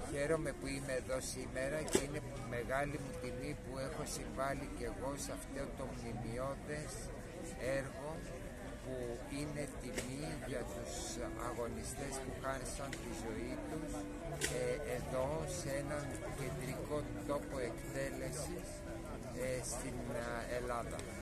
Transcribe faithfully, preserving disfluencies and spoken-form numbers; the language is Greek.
χαίρομαι που είμαι εδώ σήμερα και είναι μεγάλη μου τιμή που έχω συμβάλει και εγώ σε αυτό το μνημειώδες έργο που είναι τιμή για τους αγωνιστές που χάρισαν τη ζωή τους ε, εδώ σε έναν κεντρικό τόπο εκτέλεσης ε, στην Ελλάδα.